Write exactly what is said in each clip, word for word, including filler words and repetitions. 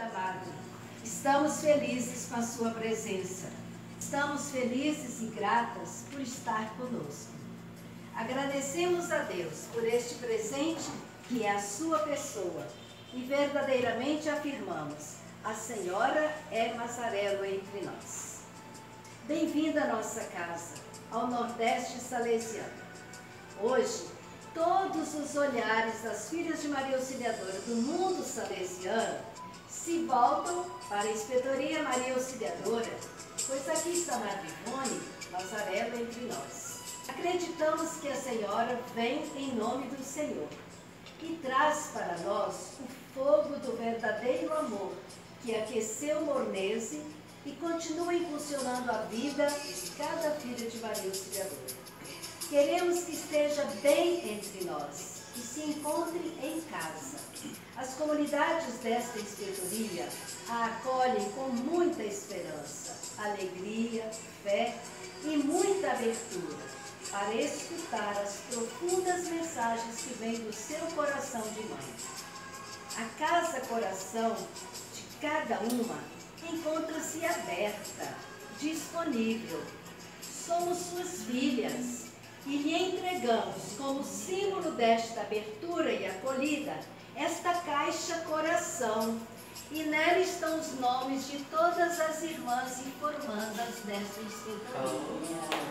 amado, estamos felizes com a sua presença. Estamos felizes e gratas por estar conosco. Agradecemos a Deus por este presente que é a sua pessoa e verdadeiramente afirmamos: a Senhora é Mazarello entre nós. Bem-vinda à nossa casa, ao Nordeste Salesiano. Hoje, todos os olhares das filhas de Maria Auxiliadora do mundo salesiano se voltam para a Inspetoria Maria Auxiliadora, pois aqui está Madre Ivone Mazarello entre nós. Acreditamos que a Senhora vem em nome do Senhor e traz para nós o fogo do verdadeiro amor que aqueceu Mornese e continua impulsionando a vida de cada filha de Maria Auxiliadora. Queremos que esteja bem entre nós e se encontre em casa. As comunidades desta inspetoria a acolhem com muita esperança, alegria, fé e muita abertura para escutar as profundas mensagens que vêm do seu coração de mãe. A Casa Coração de cada uma encontra-se aberta, disponível. Somos suas filhas e lhe entregamos, como símbolo desta abertura e acolhida, esta caixa coração. E nela estão os nomes de todas as irmãs e formandas desta inspetoria.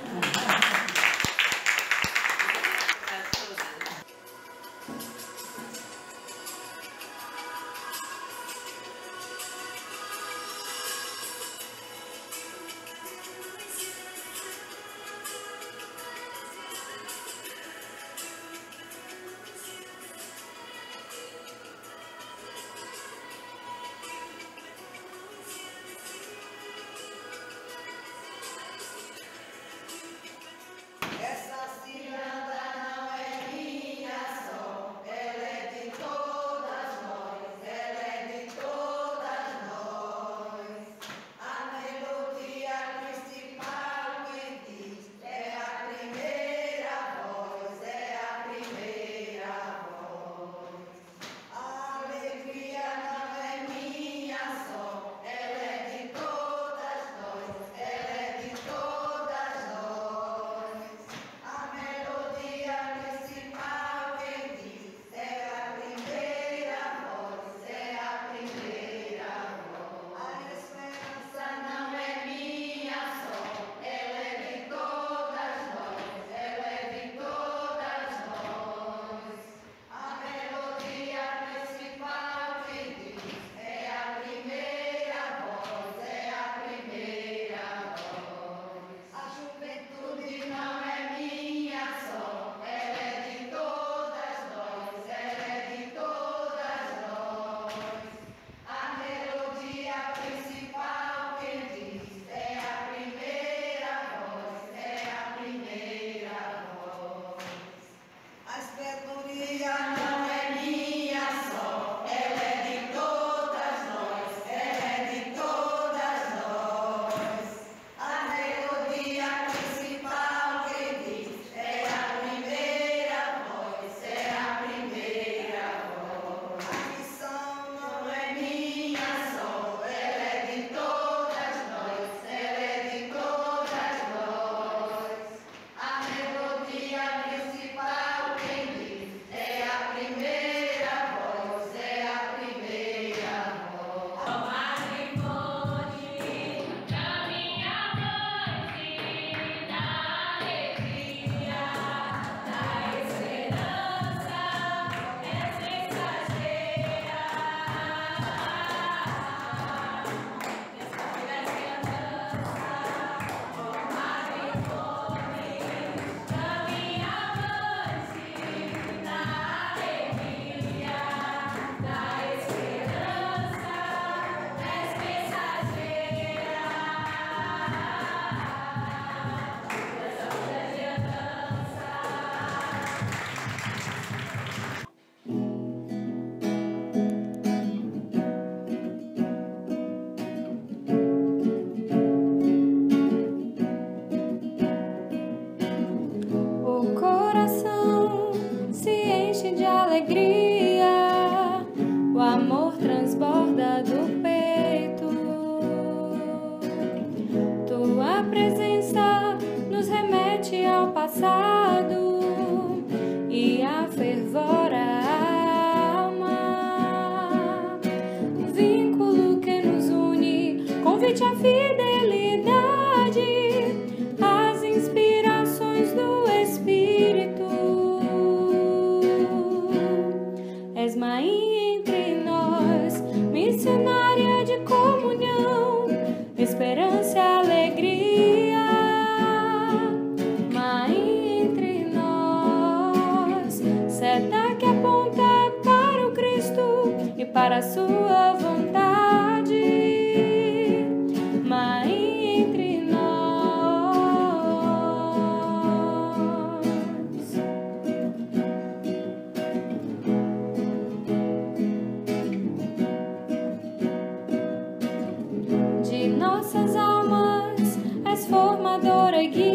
amor transborda do peito. Tua presença nos remete ao passado e a fervor a alma. Um vínculo que nos une, convite à fidelidade, as inspirações do Espírito. És mãe entre nós, missionária de comunhão, esperança e alegria. Mãe entre nós, seta que aponta para o Cristo e para a sua vontade. Mãe entre nós. De nossas almas és formadora e guia.